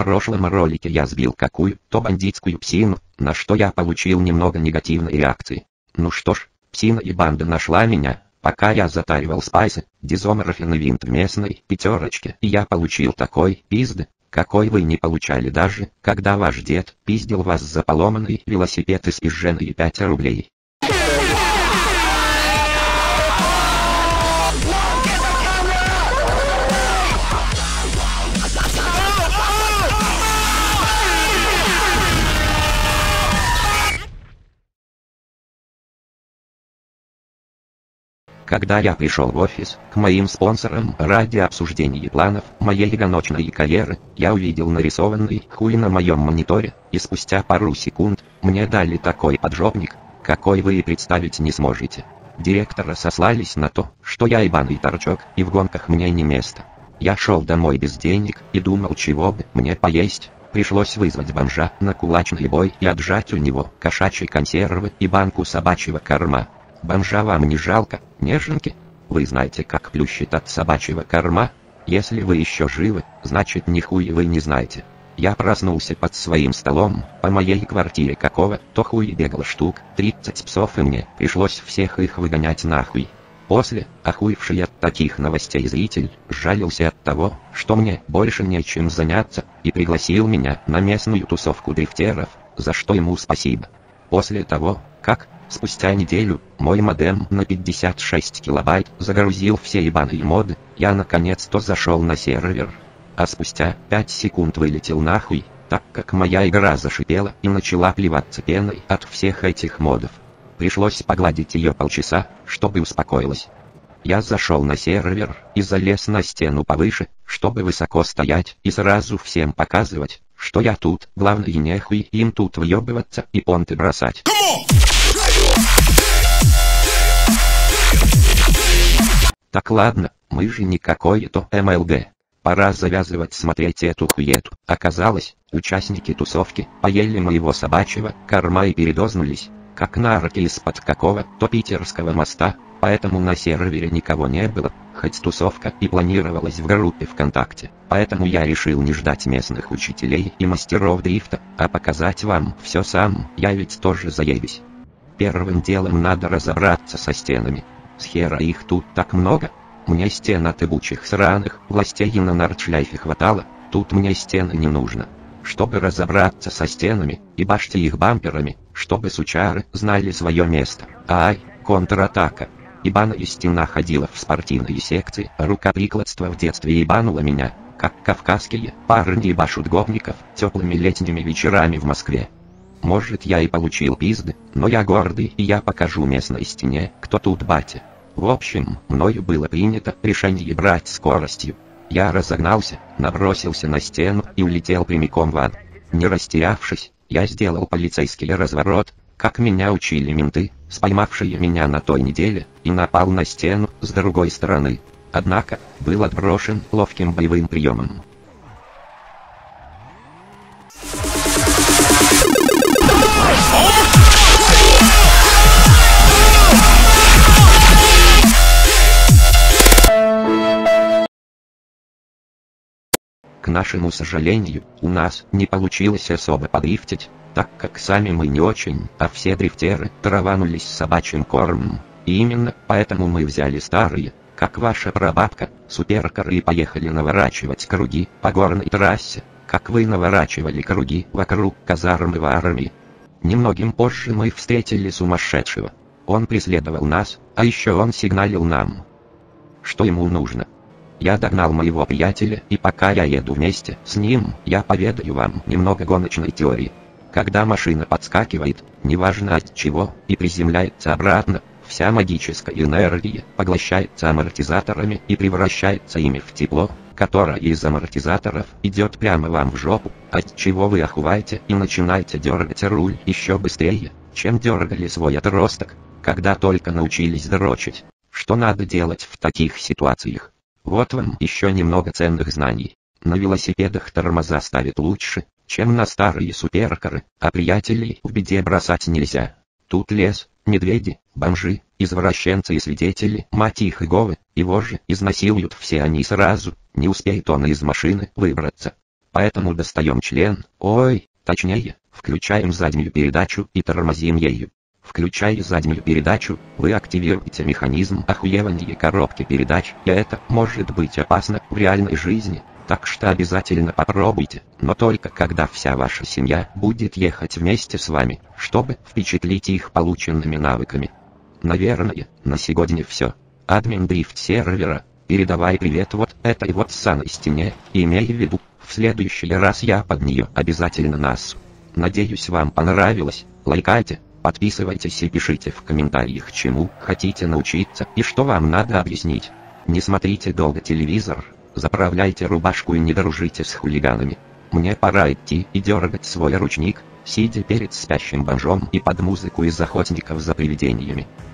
прошлом ролике я сбил какую-то бандитскую псину, на что я получил немного негативной реакции. Ну что ж, псина и банда нашла меня, пока я затаривал спайсы, дизоморфин и винт в местной пятерочке, и я получил такой пизды, какой вы не получали даже, когда ваш дед пиздил вас за поломанный велосипед и спизженные 5 рублей. Когда я пришел в офис, к моим спонсорам ради обсуждения планов моей гоночной карьеры, я увидел нарисованный хуй на моем мониторе, и спустя пару секунд мне дали такой поджопник, какой вы и представить не сможете. Директора сослались на то, что я ебаный торчок, и в гонках мне не место. Я шел домой без денег и думал, чего бы мне поесть. Пришлось вызвать бомжа на кулачный бой и отжать у него кошачьи консервы и банку собачьего корма. Бомжа вам не жалко, неженки? Вы знаете, как плющит от собачьего корма? Если вы еще живы, значит нихуя вы не знаете. Я проснулся под своим столом, по моей квартире какого-то хуя бегало штук 30 псов, и мне пришлось всех их выгонять нахуй. После, охуевший от таких новостей зритель, жалился от того, что мне больше нечем заняться, и пригласил меня на местную тусовку дрифтеров, за что ему спасибо. После того, как, спустя неделю, мой модем на 56 килобайт загрузил все ебаные моды, я наконец-то зашел на сервер. А спустя 5 секунд вылетел нахуй, так как моя игра зашипела и начала плеваться пеной от всех этих модов. Пришлось погладить ее полчаса, чтобы успокоилась. Я зашел на сервер и залез на стену повыше, чтобы высоко стоять и сразу всем показывать, что я тут, главное нехуй им тут въебываться и понты бросать. Так ладно, мы же не какое-то МЛГ. Пора завязывать смотреть эту хуету. Оказалось, участники тусовки поели моего собачьего корма и передознулись, как нарки из-под какого-то питерского моста, поэтому на сервере никого не было, хоть тусовка и планировалась в группе ВКонтакте. Поэтому я решил не ждать местных учителей и мастеров дрифта, а показать вам все сам, я ведь тоже заебись. Первым делом надо разобраться со стенами. С хера их тут так много? Мне стен от ебучих сраных властей и на нордшляйфе хватало, тут мне стены не нужно. Чтобы разобраться со стенами, ебашьте их бамперами, чтобы сучары знали свое место. Ай, контратака. Ебаная стена ходила в спортивные секции, рукоприкладство в детстве ебануло меня, как кавказские парни ебашут гопников теплыми летними вечерами в Москве. Может, я и получил пизды, но я гордый, и я покажу местной стене, кто тут батя. В общем, мною было принято решение брать скоростью. Я разогнался, набросился на стену и улетел прямиком в ад. Не растерявшись, я сделал полицейский разворот, как меня учили менты, споймавшие меня на той неделе, и напал на стену с другой стороны. Однако, был отброшен ловким боевым приемом. К нашему сожалению, у нас не получилось особо подрифтить, так как сами мы не очень, а все дрифтеры траванулись собачьим кормом. И именно поэтому мы взяли старые, как ваша прабабка, суперкары и поехали наворачивать круги по горной трассе, как вы наворачивали круги вокруг казармы в армии. Немногим позже мы встретили сумасшедшего. Он преследовал нас, а еще он сигналил нам. Что ему нужно? Я догнал моего приятеля, и пока я еду вместе с ним, я поведаю вам немного гоночной теории. Когда машина подскакивает, неважно от чего, и приземляется обратно, вся магическая энергия поглощается амортизаторами и превращается ими в тепло, которое из амортизаторов идет прямо вам в жопу, от чего вы охуеваете и начинаете дергать руль еще быстрее, чем дергали свой отросток, когда только научились дрочить. Что надо делать в таких ситуациях? Вот вам еще немного ценных знаний. На велосипедах тормоза ставят лучше, чем на старые суперкары, а приятелей в беде бросать нельзя. Тут лес, медведи, бомжи, извращенцы и свидетели, мать их Иеговы, его же изнасилуют все они сразу, не успеет он из машины выбраться. Поэтому достаем член, точнее, включаем заднюю передачу и тормозим ею. Включая заднюю передачу, вы активируете механизм охуевания коробки передач, и это может быть опасно в реальной жизни. Так что обязательно попробуйте, но только когда вся ваша семья будет ехать вместе с вами, чтобы впечатлить их полученными навыками. Наверное, на сегодня все. Админ дрифт сервера, передавай привет вот этой вот ссаной стене, имея в виду, в следующий раз я под нее обязательно насу. Надеюсь, вам понравилось, лайкайте, подписывайтесь и пишите в комментариях, чему хотите научиться и что вам надо объяснить. Не смотрите долго телевизор, заправляйте рубашку и не дружите с хулиганами. Мне пора идти и дергать свой ручник, сидя перед спящим бомжом и под музыку из охотников за привидениями.